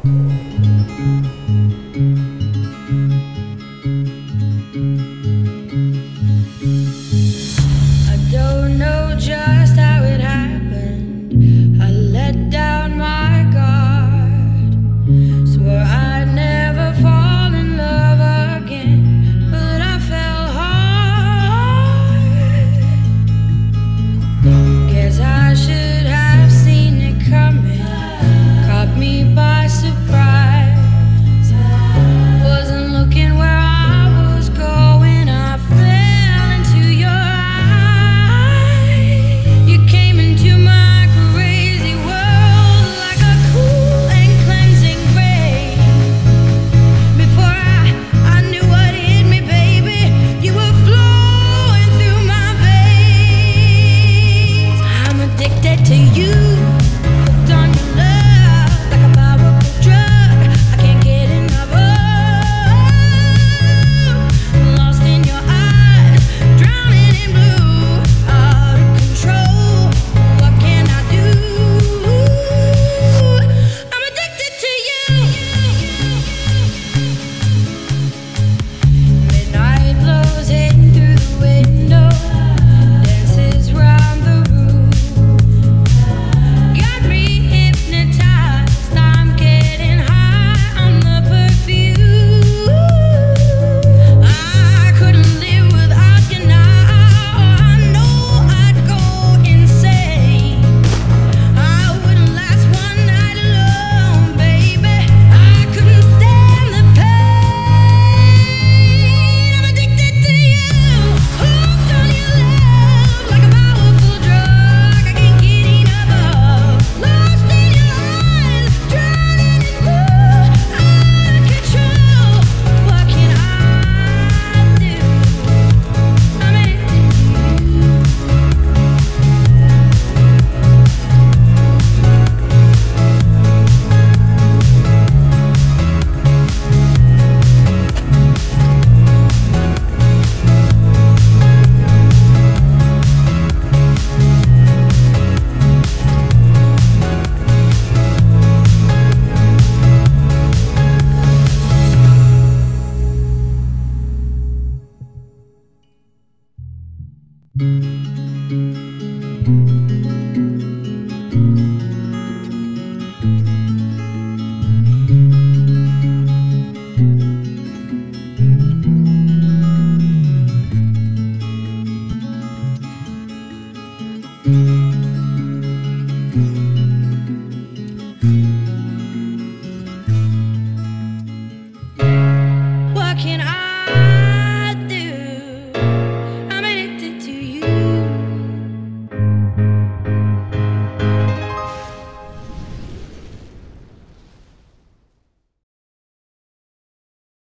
Don't know just how it happened. I let down my guard, swore I'd never fall in love again, but I fell hard. Guess I should have seen it coming, caught me by surprise. Wasn't looking where I was going, I fell into your eyes. You came into my crazy world like a cool and cleansing rain. Before I knew what hit me, baby, you were flowing through my veins. I'm addicted to you, hooked on your love like a powerful drug. I can't get enough of. Lost in your eyes, drowning in blue, out of control. What can I do? I'm addicted to you. Midnight blows in through the window, dances round the room. Got me hypnotized, I'm getting high on the perfume. I couldn't live without you now, I know I'd go insane. I wouldn't last one night alone, baby, I couldn't stand the pain. I'm addicted to you, hooked on your love like a powerful drug. I can't get enough of. Lost in your eyes, drowning in blue, out of control. What can I do? I'm addicted to you. Thank you.